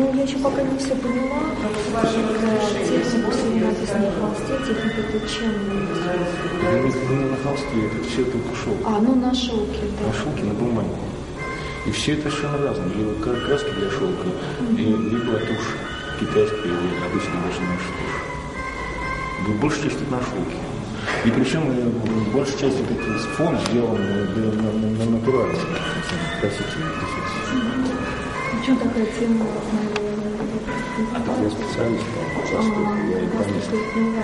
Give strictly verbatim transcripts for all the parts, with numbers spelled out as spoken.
Ну, я еще пока не все поняла. Технику сегодня написано на холсте. Техника это чем? Не на холсте, это все только шелк. А, ну на шелке, да. На шелке, на бумаге. И все это совершенно разное. Либо краски для шелка, mm-hmm. и, либо тушь китайская или обычная даже наша тушь. Большая часть это на шелке. И причем большая часть вот этих фон сделан на, на, на натуральном, красительном. В чем такая тема? А так я специалист, по-моему, я и понятно.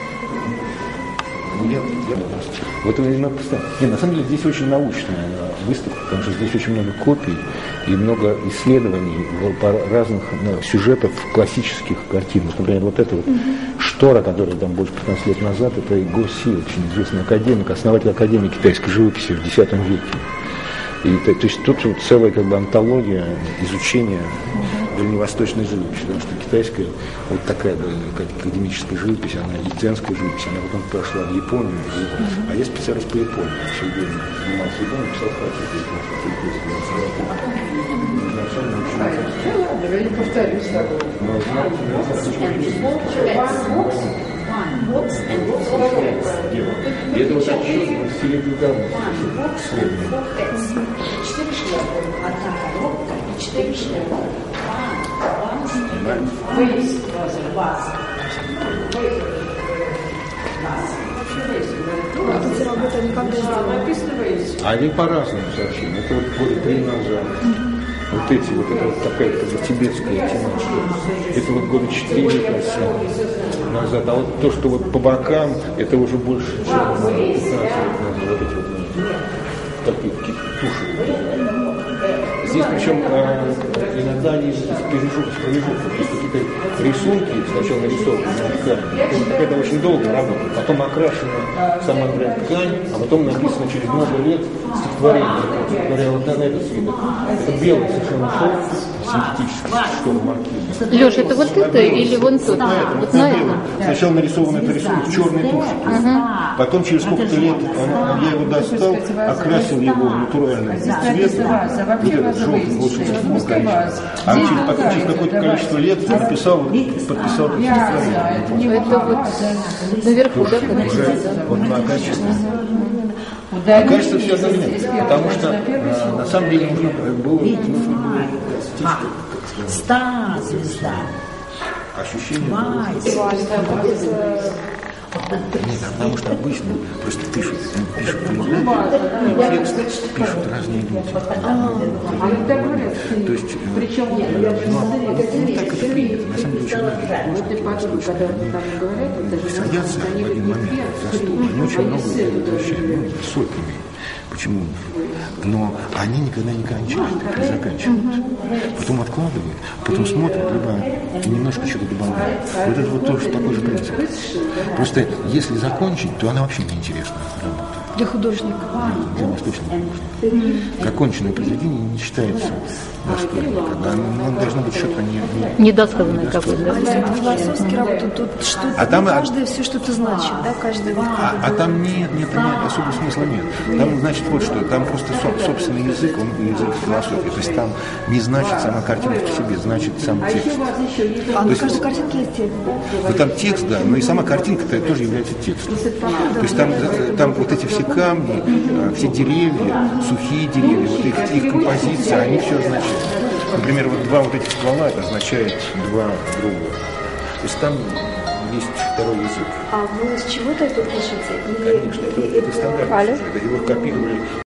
Нет, я вот именно представляю. Нет, на самом деле здесь очень научная выставка, потому что здесь очень много копий и много исследований по разных ну, сюжетов классических картин. Например, вот эта вот mm-hmm. штора, которая там больше пятнадцати лет назад, это Го Си, очень известный академик, основатель Академии китайской живописи в десятом веке. И, то, то есть тут вот целая как бы антология изучения дальневосточной живописи, потому что китайская вот такая да, академическая живопись, она и дзенская живопись, она потом прошла в Японию, и, а я специалист по Японии, все время занимался Японией, писал практику японскую. Я не повторюсь такого. И это вот отчет в стиле Гугаму. Четыре шляпы. Одна коробка и четыре шляпы. Вейс, ваза. А эти работы они когда сделали? Они по-разному совсем. Это вот года три назад. Вот эти, вот это вот такая как бы тибетская тематика. Это вот года четыре, мне кажется, назад. А вот то, что вот по бокам, это уже больше, чем пятнадцать лет назад. Вот эти вот такие туши. Здесь причем э, иногда они из промежутков, промежутков. То есть какие-то рисунки сначала нарисованы на ткани. Это очень долгая работа. Потом окрашена сама ткань, а потом написано через много лет стихотворение. Говоря, вот на этот свиток. Это белый совершенно шелк, синтетический, что маркиз. Леш, это вот это или вон тут? Вот, это, вот вот на белый. Сначала нарисован этот рисунок в черной туши. Ага. Потом через сколько-то лет он, я его достал, окрасил его натуральным цветом. Вот этот желтый, лучше цветом коричневый. А через, потом через какое-то количество лет написал, подписал это стихотворение. Это вот наверху, да? Уже вот на качество. А качество все одновременно, потому что а, на самом деле нужно было, нужно было Стар, звезда. ощущение было. Нет, потому что обычно просто пишут, пишут люди, текст пишут разные люди. То есть, ну, ну так это принято. На самом деле очень многие садятся в один момент за стол, они очень много вещей, ну, сотнями. Почему? Но они никогда не кончают, не заканчиваются. Потом откладывают, потом смотрят, либо немножко что-то добавляют. Вот это вот тоже такой же принцип. Просто если закончить, то она вообще неинтересна работа. Для художника. Для восточного художника. Законченное произведение не считается достойным. Оно должно быть что-то не... Недосказанное какое-то. А если это философский работа, тут что-то, а там, каждое все что-то значит, да? Каждый вот а, а там нет, нет, нет, особого смысла нет. Там, значит, вот что, там просто собственный язык, он язык философии. То есть там не значит сама картинка по себе, значит сам текст. А на каждой картинке есть текст, да? Ну там текст, да, но и сама картинка тоже является текстом. То есть там, там вот эти все камни, все деревья, сухие деревья, вот их, их композиция, они все означают. Например, вот два вот этих ствола, это означает два друга. То есть там есть второй язык. А вы с чего-то это пишете? Конечно, это, это стандартно. Это его копировали.